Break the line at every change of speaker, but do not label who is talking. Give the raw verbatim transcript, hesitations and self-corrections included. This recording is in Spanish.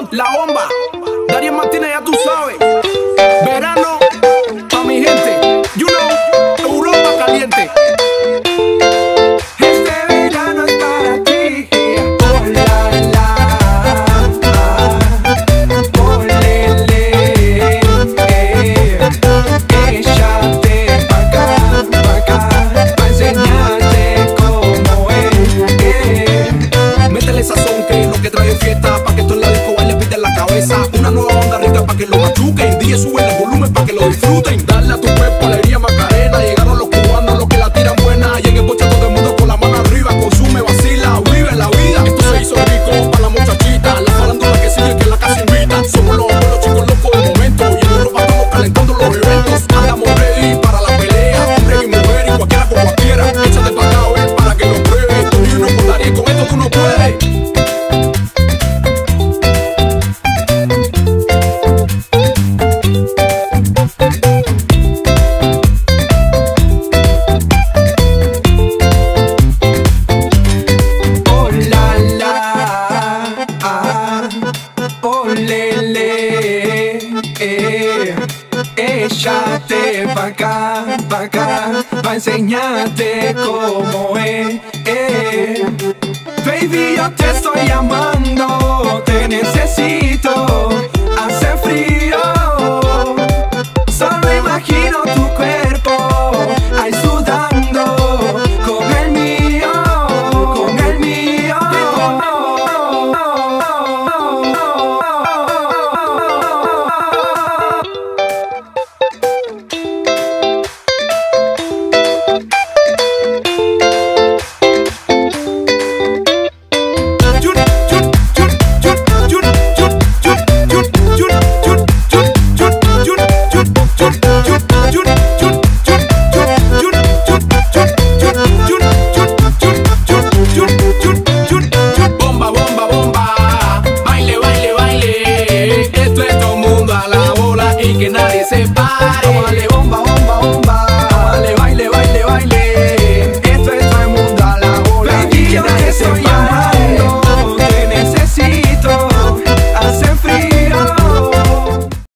La bomba, Darien Martínez, ya tú sabes. Verano, pa' mi gente, you know, Europa caliente. Este verano es para ti. Oh la la, oh le le, eh, échate pa' acá, pa' acá, pa' enseñarte cómo es, eh. Métele sazón que es lo que trae fiesta, pa' que esto en la disco baile pide en la cabeza. Una nueva onda rica pa' que lo machuquen, D J sube el volumen pa' que lo disfruten. Dale a tu cuerpo alegría Macarena, llegaron los cubanos, los que la tiran buena. Y en el boche todo el mundo con la mano arriba, consume, vacila, vive la vida. Esto se hizo rico pa' la muchachita, la farándula que sigue que la casa invita. Somos los, los chicos locos del momento, y en Europa estamos calentando los eventos. Andamos ready para la pelea, hombre y mujer y cualquiera con cualquiera. Échate pa' acá, ven, para que lo pruebes. Tú y uno con Darien, con esto tú no puedes. Eh, échate pa' acá, pa' acá, pa' enseñarte cómo es, eh. Baby, yo te estoy llamando, te necesito.